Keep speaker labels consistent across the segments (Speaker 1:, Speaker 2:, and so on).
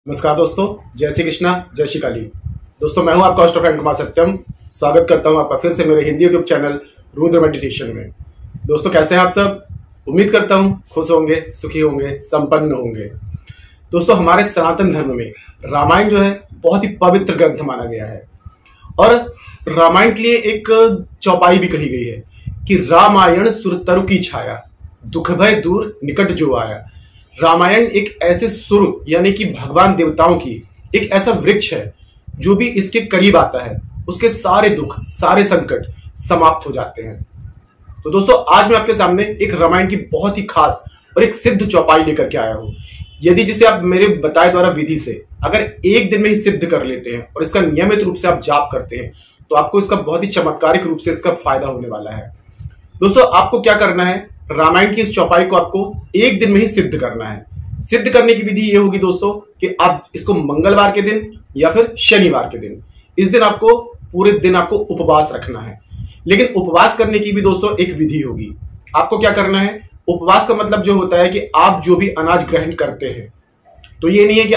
Speaker 1: नमस्कार दोस्तों, जय श्री कृष्णा, जय श्री काली। दोस्तों, मैं हूं आपका होस्ट फ्रेंड कुमार सत्यम। स्वागत करता हूं आपका फिर से मेरे Hindi YouTube channel Rudra meditation में। दोस्तों, कैसे हैं आप सब? उम्मीद करता हूं खुश होंगे, सुखी होंगे, संपन्न होंगे। दोस्तों, हमारे सनातन धर्म में रामायण जो है बहुत ही पवित्र ग्रंथ माना गया है और रामायण के लिए एक चौपाई भी कही गई है कि रामायण सुर तरु की छाया, दुख भय दूर निकट जो आया। रामायण एक ऐसे सुर यानी कि भगवान देवताओं की एक ऐसा वृक्ष है जो भी इसके करीब आता है उसके सारे दुख, सारे संकट समाप्त हो जाते हैं। तो दोस्तों, आज मैं आपके सामने एक रामायण की बहुत ही खास और एक सिद्ध चौपाई लेकर के आया हूं। यदि जिसे आप मेरे बताए द्वारा विधि से अगर एक दिन में ही सिद्ध कर लेते हैं और इसका नियमित रूप से आप जाप करते हैं तो आपको इसका बहुत ही चमत्कारिक रूप से इसका फायदा होने वाला है। दोस्तों, आपको क्या करना है, रामायण की इस चौपाई को आपको एक दिन में ही सिद्ध करना है। सिद्ध करने की विधि ये होगी दोस्तों कि आप इसको मंगलवार के दिन या फिर शनिवार के दिन, इस दिन आपको पूरे दिन आपको उपवास रखना है। लेकिन उपवास करने की भी दोस्तों एक विधि होगी। आपको क्या करना है, उपवास का मतलब जो होता है कि आप जो भी अनाज ग्रहण करते हैं, तो ये नहीं है कि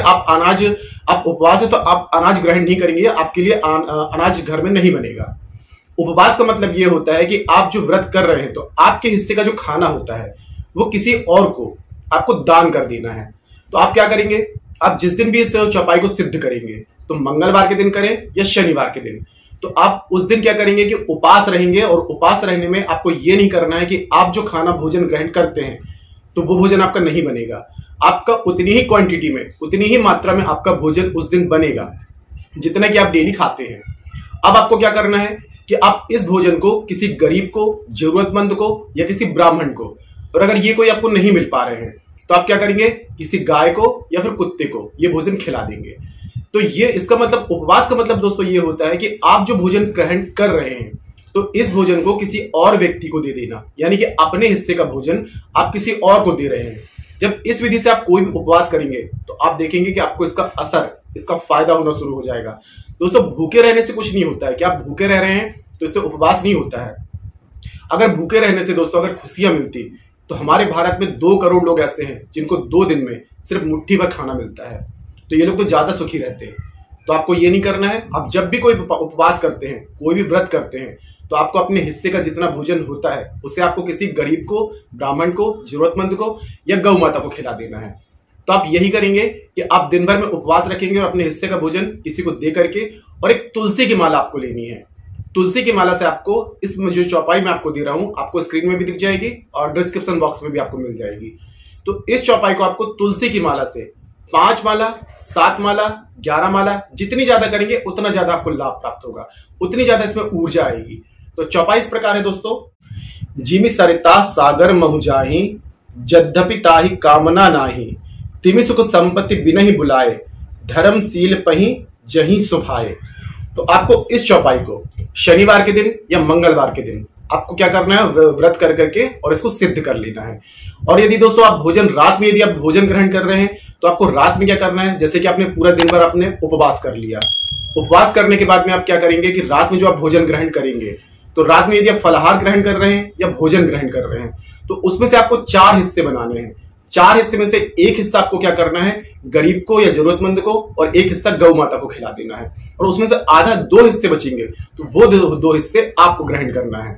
Speaker 1: आप उपवास है तो आप अनाज ग्रहण नहीं करेंगे, आपके लिए अनाज घर में नहीं बनेगा। उपवास का मतलब यह होता है कि आप जो व्रत कर रहे हैं तो आपके हिस्से का जो खाना होता है वो किसी और को आपको दान कर देना है। तो आप क्या करेंगे, आप जिस दिन भी इस चौपाई को सिद्ध करेंगे, तो मंगलवार के दिन करें या शनिवार के दिन, तो आप उस दिन क्या करेंगे कि उपास रहेंगे। और उपास रहने में आपको ये नहीं करना है कि आप जो खाना भोजन ग्रहण करते हैं तो वो भोजन आपका नहीं बनेगा। आपका उतनी ही क्वांटिटी में, उतनी ही मात्रा में आपका भोजन उस दिन बनेगा जितना कि आप डेली खाते हैं। अब आपको क्या करना है कि आप इस भोजन को किसी गरीब को, जरूरतमंद को या किसी ब्राह्मण को, और अगर ये कोई आपको नहीं मिल पा रहे हैं तो आप क्या करेंगे, किसी गाय को या फिर कुत्ते को ये भोजन खिला देंगे। तो ये इसका मतलब, उपवास का मतलब दोस्तों ये होता है कि आप जो भोजन ग्रहण कर रहे हैं तो इस भोजन को किसी और व्यक्ति को दे देना, यानी कि अपने हिस्से का भोजन आप किसी और को दे रहे हैं। जब इस विधि से आप कोई भी उपवास करेंगे तो आप देखेंगे कि आपको इसका असर, इसका फायदा होना शुरू हो जाएगा। दोस्तों, भूखे रहने से कुछ नहीं होता है कि आप भूखे रह रहे हैं तो इससे उपवास नहीं होता है। अगर भूखे रहने से दोस्तों अगर खुशियां मिलती तो हमारे भारत में 2 करोड़ लोग ऐसे हैं जिनको 2 दिन में सिर्फ मुट्ठी भर खाना मिलता है, तो ये लोग तो ज्यादा सुखी रहते हैं। तो आपको ये नहीं करना है। आप जब भी कोई उपवास करते हैं, कोई भी व्रत करते हैं, तो आपको अपने हिस्से का जितना भोजन होता है उसे आपको किसी गरीब को, ब्राह्मण को, जरूरतमंद को या गौ माता को खिला देना है। तो आप यही करेंगे कि आप दिन भर में उपवास रखेंगे और अपने हिस्से का भोजन किसी को दे करके, और एक तुलसी की माला आपको लेनी है। तुलसी की माला से आपको इस जो चौपाई मैं आपको दे रहा हूं, आपको स्क्रीन में भी दिख जाएगी और डिस्क्रिप्शन बॉक्स में भी आपको मिल जाएगी। तो इस चौपाई को आपको तुलसी की माला से 5 माला, 7 माला, 11 माला, जितनी ज्यादा करेंगे उतना ज्यादा आपको लाभ प्राप्त होगा, उतनी ज्यादा इसमें ऊर्जा आएगी। तो चौपाई इस प्रकार है दोस्तों। जिमि सरिता सागर महु जाहि, यद्यपि ताहि कामना नाही, तिमि सुख संपत्ति बिनहि बुलाए, धर्मशील पहि जहि सुभाए। तो आपको इस चौपाई को शनिवार के दिन या मंगलवार के दिन आपको क्या करना है, व्रत कर करके और इसको सिद्ध कर लेना है। और यदि दोस्तों आप भोजन रात में, यदि आप भोजन ग्रहण कर रहे हैं तो आपको रात में क्या करना है, जैसे कि आपने पूरा दिन भर आपने उपवास कर लिया, उपवास करने के बाद में आप क्या करेंगे कि रात में जो आप भोजन ग्रहण करेंगे, तो रात में यदि आप फलाहार ग्रहण कर रहे हैं या भोजन ग्रहण कर रहे हैं तो उसमें से आपको 4 हिस्से बनाने हैं। 4 हिस्से में से एक हिस्सा आपको क्या करना है, गरीब को या जरूरतमंद को, और एक हिस्सा गौ माता को खिला देना है। और उसमें से आधा 2 हिस्से बचेंगे तो वो 2 हिस्से आपको ग्रहण करना है।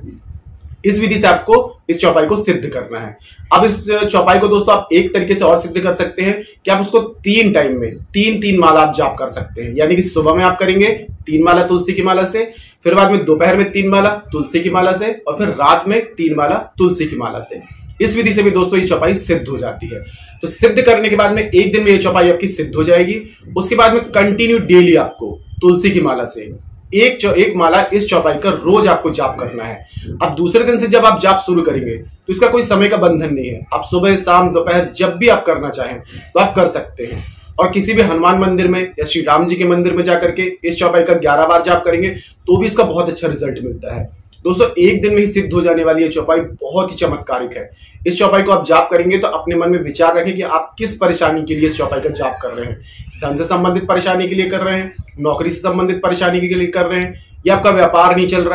Speaker 1: इस विधि से आपको इस चौपाई को सिद्ध करना है। अब इस चौपाई को दोस्तों आप एक तरीके से और सिद्ध कर सकते हैं कि आप उसको 3 टाइम में 3-3 माला आप जाप कर सकते हैं। यानी कि सुबह में आप करेंगे 3 माला तुलसी की माला से, फिर बाद में दोपहर में 3 माला तुलसी की माला से, और फिर रात में 3 माला तुलसी की माला से। इस विधि से भी दोस्तों ये चौपाई सिद्ध हो जाती है। तो सिद्ध करने के बाद में एक दिन में ये चौपाई आपकी सिद्ध हो जाएगी। उसके बाद में कंटिन्यू डेली आपको तुलसी की माला से एक माला इस चौपाई का रोज आपको जाप करना है। अब दूसरे दिन से जब आप जाप शुरू करेंगे तो इसका कोई समय का बंधन नहीं है। आप सुबह, शाम, दोपहर जब भी आप करना चाहें तो आप कर सकते हैं। और किसी भी हनुमान मंदिर में या श्री राम जी के मंदिर में जाकर के इस चौपाई का 11 बार जाप करेंगे तो भी इसका बहुत अच्छा रिजल्ट मिलता है। दोस्तों, एक दिन में ही सिद्ध हो जाने वाली ये चौपाई बहुत ही चमत्कारिक है। इस चौपाई को आप जाप करेंगे तो अपने मन में विचार रखें कि आप किस परेशानी के लिए इस चौपाई का जाप कर रहे हैं। धन से संबंधित परेशानी के लिए कर रहे हैं, नौकरी से संबंधित परेशानी के लिए कर रहे हैं, या आपका व्यापार नहीं चल रहा है,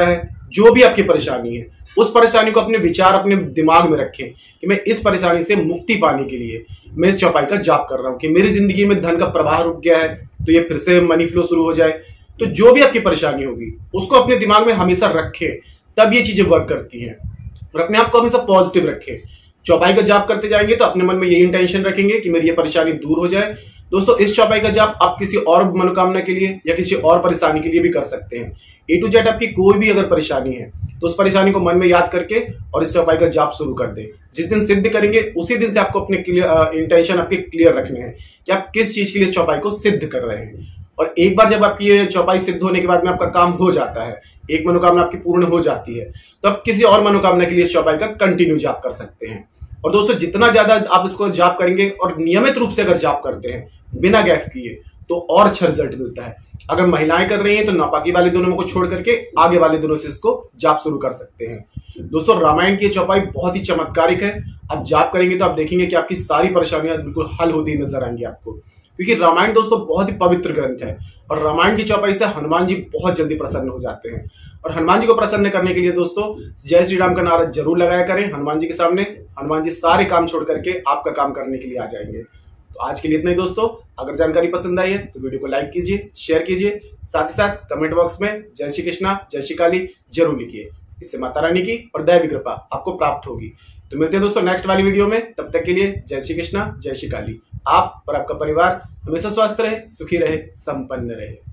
Speaker 1: जो भी आपकी परेशानी है उस परेशानी को अपने विचार अपने दिमाग में रखें कि मैं इस परेशानी से मुक्ति पाने के लिए मैं इस चौपाई का जाप कर रहा हूं कि मेरी जिंदगी में धन का प्रवाह रुक गया है तो ये फिर से मनी फ्लो शुरू हो जाए। तो जो भी आपकी परेशानी होगी उसको अपने दिमाग में हमेशा रखें, तब ये चीजें वर्क करती हैं। और अपने आप को हमेशा पॉजिटिव रखें। चौपाई का जाप करते जाएंगे तो अपने मन में यही इंटेंशन रखेंगे कि मेरी ये परेशानी दूर हो जाए। दोस्तों इस चौपाई का जाप आप किसी और मनोकामना के लिए या किसी और परेशानी के लिए भी कर सकते हैं। ए टू जेड आपकी कोई भी अगर परेशानी है तो उस परेशानी को मन में याद करके और इस चौपाई का जाप शुरू कर दें। जिस दिन सिद्ध करेंगे उसी दिन से आपको अपने इंटेंशन आपके क्लियर रखने हैं कि आप किस चीज के लिए इस चौपाई को सिद्ध कर रहे हैं। और एक बार जब आपकी ये चौपाई सिद्ध होने के बाद में आपका काम हो जाता है, एक मनोकामना आपकी पूर्ण हो जाती है, तो आप किसी और मनोकामना के लिए इस चौपाई का कंटिन्यू जाप कर सकते हैं। और दोस्तों जितना ज्यादा आप इसको जाप करेंगे और नियमित रूप से अगर जाप करते हैं बिना गैप किए तो और अच्छा रिजल्ट मिलता है। अगर महिलाएं कर रही हैं तो नापाकी वाले दिनों को छोड़ करके आगे वाले दिनों से इसको जाप शुरू कर सकते हैं। दोस्तों रामायण की चौपाई बहुत ही चमत्कारिक है। आप जाप करेंगे तो आप देखेंगे कि आपकी सारी परेशानियां बिल्कुल हल होती नजर आएंगी आपको, क्योंकि रामायण दोस्तों बहुत ही पवित्र ग्रंथ है और रामायण की चौपाई से हनुमान जी बहुत जल्दी प्रसन्न हो जाते हैं। और हनुमान जी को प्रसन्न करने के लिए दोस्तों जय श्री राम का नारा जरूर लगाया करें हनुमान जी के सामने। हनुमान जी सारे काम छोड़ करके आपका काम करने के लिए आ जाएंगे। तो आज के लिए इतना ही दोस्तों। अगर जानकारी पसंद आई है तो वीडियो को लाइक कीजिए, शेयर कीजिए, साथ ही साथ कमेंट बॉक्स में जय श्री कृष्णा जय श्री काली जरूर लिखिए। इससे माता रानी की और दैवी कृपा आपको प्राप्त होगी। तो मिलते हैं दोस्तों नेक्स्ट वाली वीडियो में। तब तक के लिए जय श्री कृष्णा जय श्री काली। आप और आपका परिवार हमेशा स्वस्थ रहे, सुखी रहे, संपन्न रहे।